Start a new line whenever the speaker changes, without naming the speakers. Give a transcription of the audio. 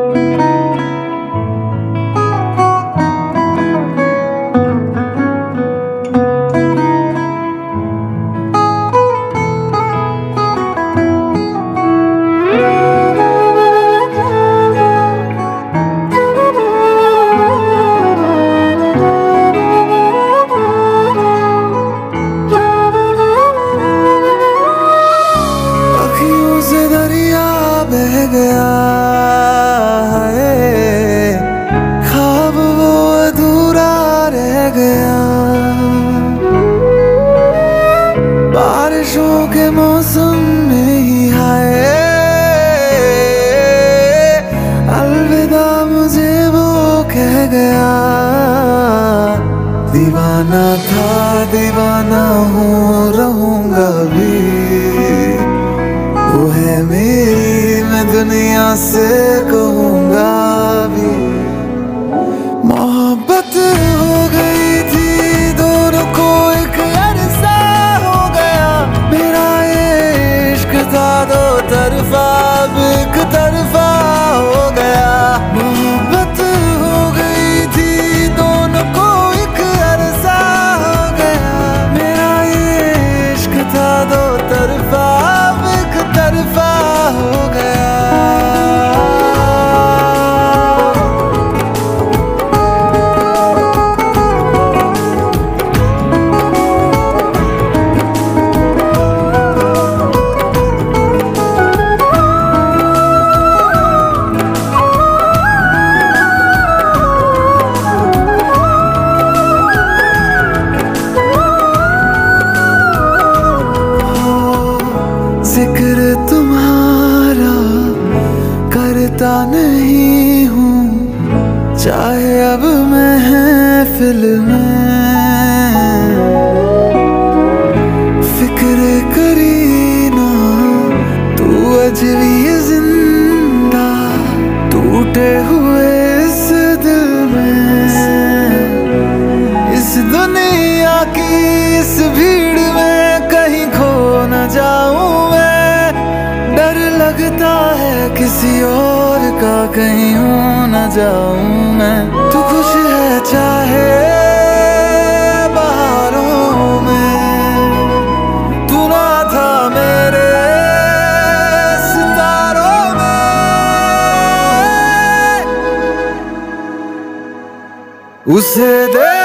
बह गया है, ख्वाब वो अधूरा रह गया। बारिशों के मौसम में ही है, अलविदा मुझे वो कह गया। दीवाना था दीवाना हूँ रहूंगा भी, वो है मेरी मैं दुनिया से कहूँगा भी। मोहब्बत हो गई थी दोनों को एक अरसा हो गया। मेरा ये इश्क था दो तरफा अब एक तरफा हो गया। मोहब्बत हो गई थी दोनों को एक अरसा हो गया। मेरा ये इश्क था दो तरफा अब एक तरफा हो गया। जिक्र तुम्हारा करता नहीं हूँ, चाहे अब महफिल में। फिक्र करीना तू अजवी जिंदा टूटे हुए इस दिल में। इस दुनिया की इस भीड़ में कहीं खो न जाऊं मैं। डर लगता है किसी और का कहीं हो न जाऊं मैं। तू खुश है चाहे बहारों में, तू ना था मेरे सितारों में। उसे दे